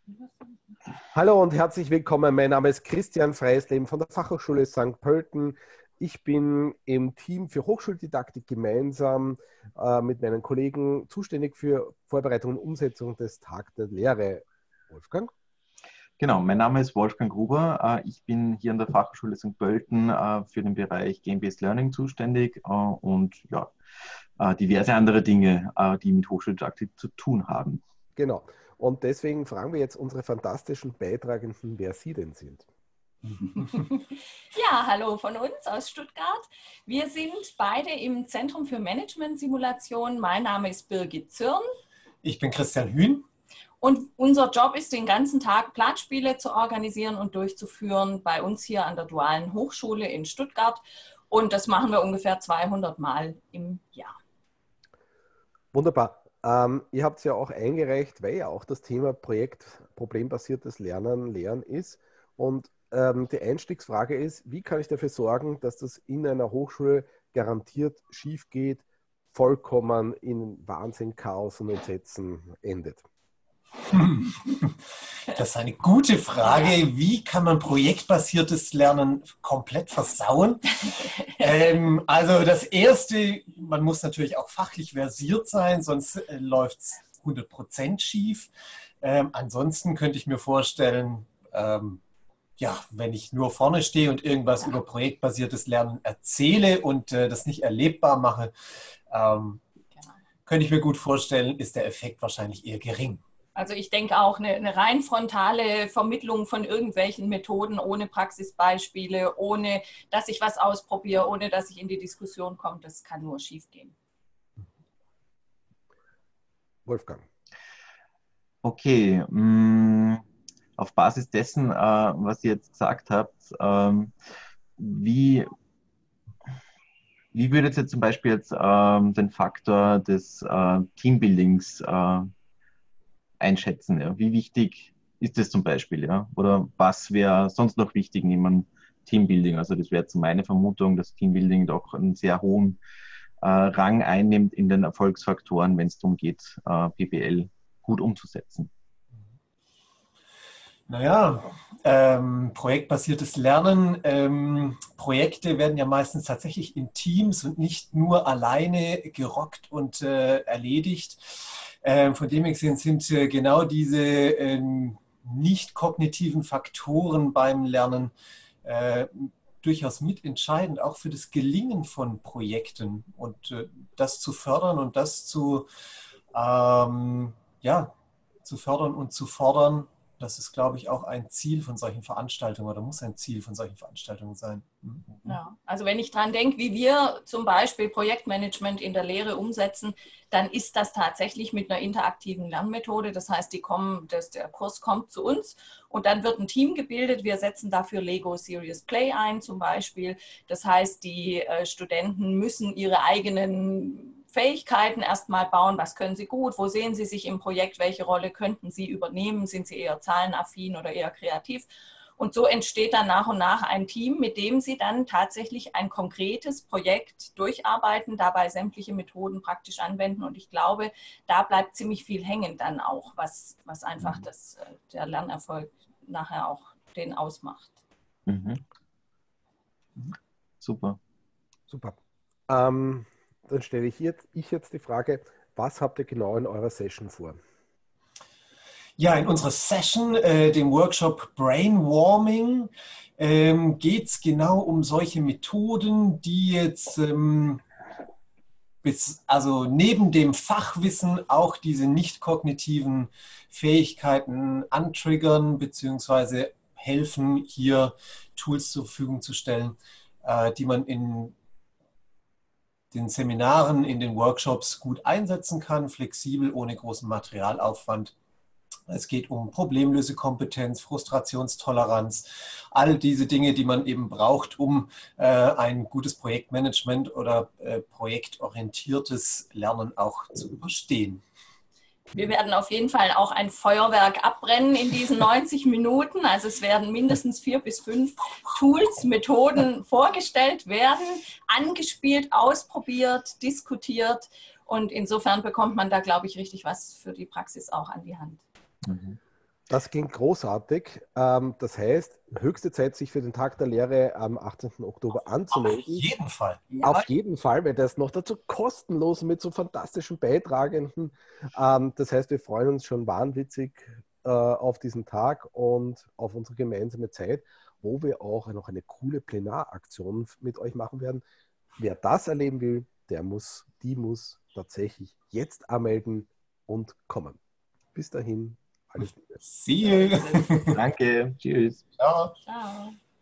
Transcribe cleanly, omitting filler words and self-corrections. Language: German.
Hallo und herzlich willkommen. Mein Name ist Christian Freisleben von der Fachhochschule St. Pölten. Ich bin im Team für Hochschuldidaktik gemeinsam mit meinen Kollegen zuständig für Vorbereitung und Umsetzung des Tag der Lehre. Wolfgang? Genau, mein Name ist Wolfgang Gruber. Ich bin hier an der Fachhochschule St. Pölten für den Bereich Game-Based Learning zuständig und ja, diverse andere Dinge, die mit Hochschuldidaktik zu tun haben. Genau. Und deswegen fragen wir jetzt unsere fantastischen Beitragenden, wer sie denn sind. Ja, hallo von uns aus Stuttgart. Wir sind beide im Zentrum für Management-Simulation. Mein Name ist Birgit Zürn. Ich bin Christian Hühn. Und unser Job ist, den ganzen Tag Planspiele zu organisieren und durchzuführen bei uns hier an der Dualen Hochschule in Stuttgart. Und das machen wir ungefähr 200 Mal im Jahr. Wunderbar. Ihr habt es ja auch eingereicht, weil ja auch das Thema Projekt problembasiertes Lernen ist. Und die Einstiegsfrage ist, wie kann ich dafür sorgen, dass das in einer Hochschule garantiert schief geht, vollkommen in Wahnsinn, Chaos und Entsetzen endet? Das ist eine gute Frage. Wie kann man projektbasiertes Lernen komplett versauen? Also das Erste, man muss natürlich auch fachlich versiert sein, sonst läuft es 100% schief. Ansonsten könnte ich mir vorstellen, ja, wenn ich nur vorne stehe und irgendwas über projektbasiertes Lernen erzähle und das nicht erlebbar mache, könnte ich mir gut vorstellen, ist der Effekt wahrscheinlich eher gering. Also ich denke auch, eine rein frontale Vermittlung von irgendwelchen Methoden ohne Praxisbeispiele, ohne dass ich was ausprobiere, ohne dass ich in die Diskussion komme, das kann nur schief gehen. Wolfgang. Okay, auf Basis dessen, was ihr jetzt gesagt habt, wie würdet ihr zum Beispiel jetzt den Faktor des Teambuildings einschätzen? Ja? Wie wichtig ist das zum Beispiel? Ja? Oder was wäre sonst noch wichtig neben einem Teambuilding? Also das wäre jetzt meine Vermutung, dass Teambuilding doch einen sehr hohen Rang einnimmt in den Erfolgsfaktoren, wenn es darum geht, PBL gut umzusetzen. Naja, projektbasiertes Lernen. Projekte werden ja meistens tatsächlich in Teams und nicht nur alleine gerockt und erledigt. Von dem her gesehen sind genau diese nicht kognitiven Faktoren beim Lernen durchaus mitentscheidend, auch für das Gelingen von Projekten und das zu fördern und das zu, ja, zu fördern und zu fordern. Das ist, glaube ich, auch ein Ziel von solchen Veranstaltungen oder muss ein Ziel von solchen Veranstaltungen sein. Ja, also wenn ich daran denke, wie wir zum Beispiel Projektmanagement in der Lehre umsetzen, dann ist das tatsächlich mit einer interaktiven Lernmethode. Das heißt, der Kurs kommt zu uns und dann wird ein Team gebildet. Wir setzen dafür Lego Serious Play ein zum Beispiel. Das heißt, die Studenten müssen ihre eigenen Fähigkeiten erstmal bauen, was können sie gut, wo sehen sie sich im Projekt, welche Rolle könnten sie übernehmen, sind sie eher zahlenaffin oder eher kreativ. Und so entsteht dann nach und nach ein Team, mit dem sie dann tatsächlich ein konkretes Projekt durcharbeiten, dabei sämtliche Methoden praktisch anwenden. Und ich glaube, da bleibt ziemlich viel hängen dann auch, was einfach der Lernerfolg nachher auch den ausmacht. Mhm. Super. Super. Dann stelle ich jetzt die Frage, was habt ihr genau in eurer Session vor? Ja, in unserer Session, dem Workshop Brainwarming, geht es genau um solche Methoden, die jetzt also neben dem Fachwissen auch diese nicht kognitiven Fähigkeiten antriggern bzw. helfen, hier Tools zur Verfügung zu stellen, die man in den Seminaren, in den Workshops gut einsetzen kann, flexibel, ohne großen Materialaufwand. Es geht um Problemlösekompetenz, Frustrationstoleranz, all diese Dinge, die man eben braucht, um ein gutes Projektmanagement oder projektorientiertes Lernen auch zu überstehen. Wir werden auf jeden Fall auch ein Feuerwerk abbrennen in diesen 90 Minuten. Also es werden mindestens 4 bis 5 Tools, Methoden vorgestellt werden, angespielt, ausprobiert, diskutiert. Und insofern bekommt man da, glaube ich, richtig was für die Praxis auch an die Hand. Mhm. Das klingt großartig. Das heißt, höchste Zeit, sich für den Tag der Lehre am 18. Oktober anzumelden. Auf jeden Fall. Auf jeden Fall, weil das noch dazu kostenlos mit so fantastischen Beitragenden. Das heißt, wir freuen uns schon wahnwitzig auf diesen Tag und auf unsere gemeinsame Zeit, wo wir auch noch eine coole Plenaraktion mit euch machen werden. Wer das erleben will, die muss tatsächlich jetzt anmelden und kommen. Bis dahin, alles Liebe. See you. Danke, tschüss. Ciao. Ciao.